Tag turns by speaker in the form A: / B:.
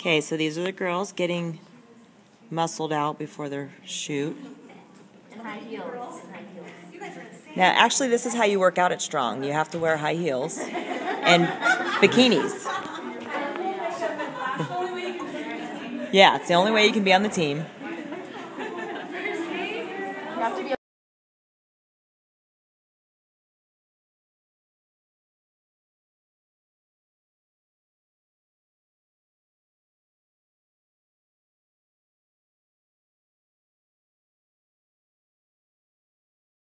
A: Okay, so these are the girls getting muscled out before their shoot.
B: And high heels.
A: Now, actually, this is how you work out at Strong. You have to wear high heels and bikinis. Yeah, it's the only way you can be on the team.